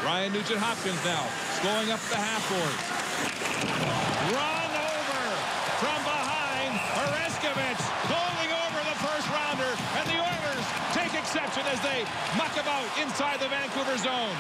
Ryan Nugent-Hopkins now going up the half boards. Run over from behind. Oreskovich bowling over the first rounder, and the Oilers take exception as they muck about inside the Vancouver zone.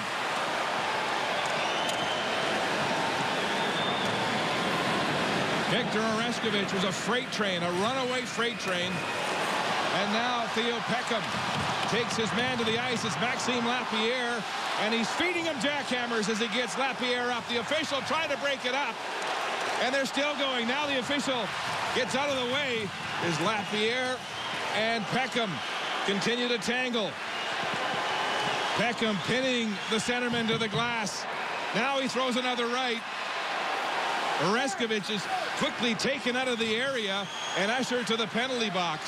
Victor Oreskovich was a freight train, a runaway freight train. And now Theo Peckham takes his man to the ice. It's Maxime Lapierre, and he's feeding him jackhammers as he gets Lapierre up. The official trying to break it up, and they're still going. Now the official gets out of the way as Lapierre and Peckham continue to tangle. Peckham pinning the centerman to the glass. Now he throws another right. Oreskovich is quickly taken out of the area and ushered to the penalty box.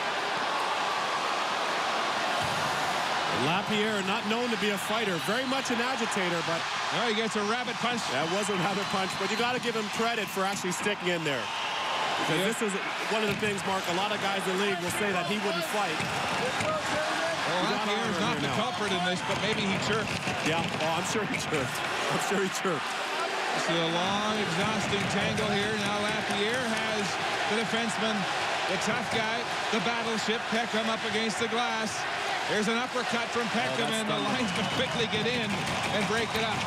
Lapierre, not known to be a fighter, very much an agitator, but oh, he gets a rabbit punch. That was a rabbit punch, but you got to give him credit for actually sticking in there. Because this is one of the things, Mark, a lot of guys in the league will say that he wouldn't fight. Well, Lapierre's not the culprit in this, but maybe he chirped. Yeah, oh, I'm sure he chirped. I'm sure he chirped. This is a long, exhausting tangle here. Now Lapierre has the defenseman, the tough guy, the battleship, Peckham up against the glass. There's an uppercut from Peckham, and the linesman quickly get in and break it up.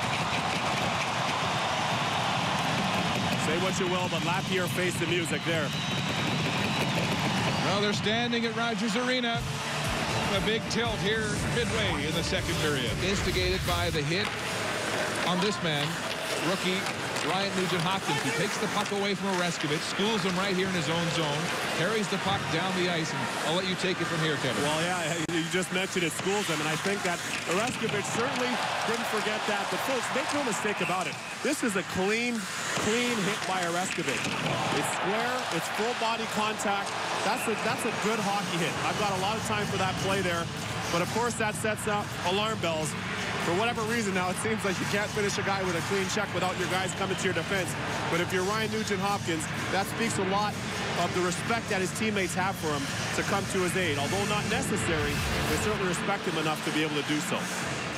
Say what you will, but Lapierre faced the music there. Well, they're standing at Rogers Arena. A big tilt here midway in the second period. Instigated by the hit on this man, rookie Ryan Nugent-Hopkins, who takes the puck away from Oreskovich, schools him right here in his own zone, carries the puck down the ice, and I'll let you take it from here, Kevin. Well, yeah, you just mentioned it schools him, and I think that Oreskovich certainly didn't forget that. But folks, make no mistake about it. This is a clean hit by Oreskovich. It's square, it's full body contact. That's a good hockey hit. I've got a lot of time for that play there. But of course, that sets up alarm bells. For whatever reason now, it seems like you can't finish a guy with a clean check without your guys coming to your defense. But if you're Ryan Nugent-Hopkins, that speaks a lot of the respect that his teammates have for him to come to his aid. Although not necessary, they certainly respect him enough to be able to do so.